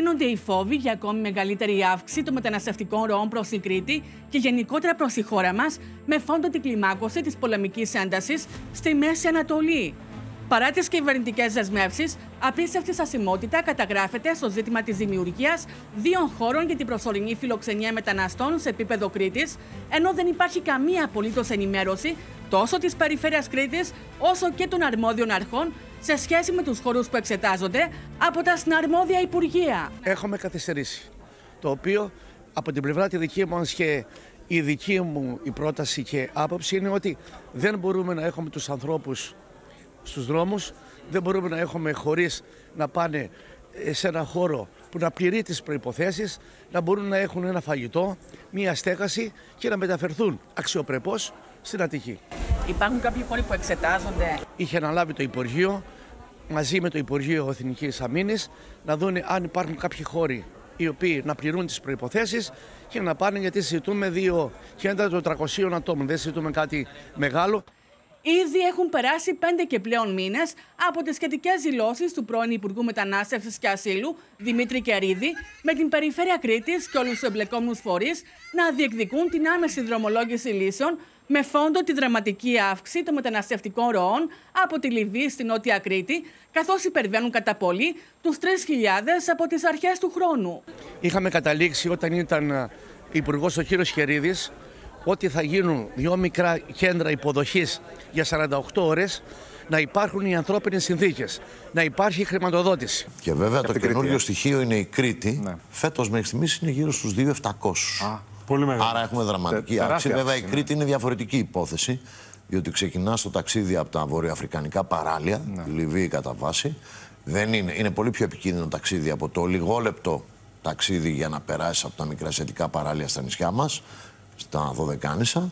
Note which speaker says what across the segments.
Speaker 1: Εντείνονται οι φόβοι για ακόμη μεγαλύτερη αύξηση των μεταναστευτικών ροών προς την Κρήτη και γενικότερα προς τη χώρα μας, με φόντο την κλιμάκωση της πολεμικής έντασης στη Μέση Ανατολή. Παρά τις κυβερνητικές δεσμεύσεις, απίστευτη στασιμότητα καταγράφεται στο ζήτημα της δημιουργίας 2 χώρων για την προσωρινή φιλοξενία μεταναστών σε επίπεδο Κρήτης, ενώ δεν υπάρχει καμία απολύτως ενημέρωση τόσο της Περιφέρειας Κρήτης όσο και των αρμόδιων αρχών σε σχέση με τους χώρους που εξετάζονται από τα συναρμόδια Υπουργεία.
Speaker 2: Έχουμε καθυστερήσει, το οποίο από την πλευρά τη δική μας και η δική μου η πρόταση και άποψη είναι ότι δεν μπορούμε να έχουμε τους ανθρώπους στους δρόμους, δεν μπορούμε να έχουμε χωρίς να πάνε σε ένα χώρο που να πληρεί τις προϋποθέσεις, να μπορούν να έχουν ένα φαγητό, μία στέγαση και να μεταφερθούν αξιοπρεπώς στην Αττική.
Speaker 1: Υπάρχουν κάποιοι χώροι που εξετάζονται.
Speaker 2: Είχε αναλάβει το Υπουργείο μαζί με το Υπουργείο Εθνικής Αμήνης να δουν αν υπάρχουν κάποιοι χώροι οι οποίοι να πληρούν τις προϋποθέσεις και να πάνε, γιατί συζητούμε 2 κέντρα των 300 ατόμων, δεν συζητούμε κάτι μεγάλο.
Speaker 1: Ήδη έχουν περάσει 5 και πλέον μήνες από τις σχετικές δηλώσεις του πρώην Υπουργού Μετανάστευσης και Ασύλου, Δημήτρη Κερίδη, με την Περιφέρεια Κρήτης και όλους τους εμπλεκόμενους φορείς να διεκδικούν την άμεση δρομολόγηση λύσεων με φόντο τη δραματική αύξηση των μεταναστευτικών ροών από τη Λιβύη στη Νότια Κρήτη, καθώς υπερβαίνουν κατά πολύ τους 3.000 από τις αρχές του χρόνου.
Speaker 2: Είχαμε καταλήξει όταν ήταν υπουργός ο κύριος Κερίδης ότι θα γίνουν 2 μικρά κέντρα υποδοχής για 48 ώρες, να υπάρχουν οι ανθρώπινες συνθήκες, να υπάρχει χρηματοδότηση.
Speaker 3: Και βέβαια το καινούριο στοιχείο είναι η Κρήτη. Ναι. Φέτος μέχρι στιγμής είναι γύρω στους 2.700.
Speaker 4: Πολύ μεγάλο.
Speaker 3: Άρα έχουμε δραματική αύξηση. Βέβαια η Κρήτη είναι διαφορετική υπόθεση, διότι ξεκινά το ταξίδι από τα βορειοαφρικανικά παράλια, τη Λιβύη κατά βάση. Είναι πολύ πιο επικίνδυνο ταξίδι από το λιγόλεπτο ταξίδι για να περάσει από τα μικρασιατικά παράλια στα νησιά μας, στα Δωδεκάνησα,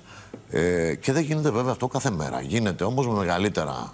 Speaker 3: και δεν γίνεται βέβαια αυτό κάθε μέρα. Γίνεται όμως με μεγαλύτερα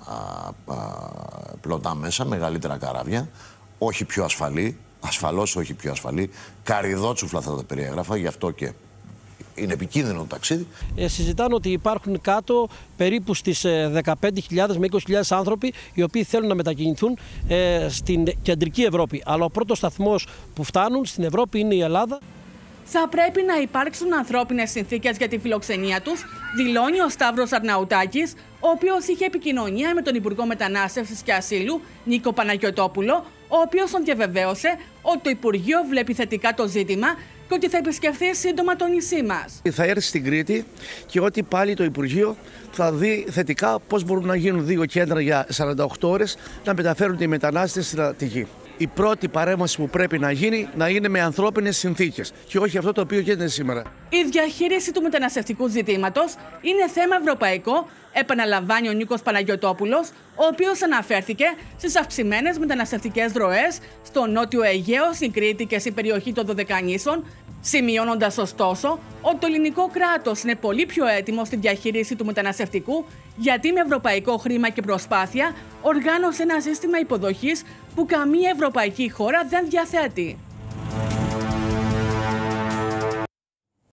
Speaker 3: πλωτά μέσα, μεγαλύτερα καράβια, όχι πιο ασφαλή, ασφαλώς όχι πιο ασφαλή, καρυδότσουφλα θα τα περιέγραφα, γι' αυτό και είναι επικίνδυνο το ταξίδι.
Speaker 5: Συζητάνε ότι υπάρχουν κάτω περίπου στις 15.000 με 20.000 άνθρωποι οι οποίοι θέλουν να μετακινηθούν στην κεντρική Ευρώπη. Αλλά ο πρώτος σταθμός που φτάνουν στην Ευρώπη είναι η Ελλάδα.
Speaker 1: Θα πρέπει να υπάρξουν ανθρώπινες συνθήκες για τη φιλοξενία τους, δηλώνει ο Σταύρος Αρναουτάκης, ο οποίος είχε επικοινωνία με τον Υπουργό Μετανάστευσης και Ασύλου, Νίκο Παναγιωτόπουλο, ο οποίος τον διαβεβαίωσε ότι το Υπουργείο βλέπει θετικά το ζήτημα και ότι θα επισκεφθεί σύντομα το νησί μας.
Speaker 2: Θα έρθει στην Κρήτη και ότι πάλι το Υπουργείο θα δει θετικά πώς μπορούν να γίνουν 2 κέντρα για 48 ώρες να μεταφέρουν οι μετανάστες στην Αττική. Η πρώτη παρέμβαση που πρέπει να γίνει με ανθρώπινες συνθήκες και όχι αυτό το οποίο γίνεται σήμερα.
Speaker 1: Η διαχείριση του μεταναστευτικού ζητήματος είναι θέμα ευρωπαϊκό, επαναλαμβάνει ο Νίκος Παναγιωτόπουλος, ο οποίος αναφέρθηκε στις αυξημένες μεταναστευτικές ροές στο Νότιο Αιγαίο, στην Κρήτη και στην περιοχή των Δωδεκανήσων, σημειώνοντας ωστόσο ότι το ελληνικό κράτος είναι πολύ πιο έτοιμο στη διαχείριση του μεταναστευτικού, γιατί με ευρωπαϊκό χρήμα και προσπάθεια οργάνωσε ένα σύστημα υποδοχής που καμία ευρωπαϊκή χώρα δεν διαθέτει.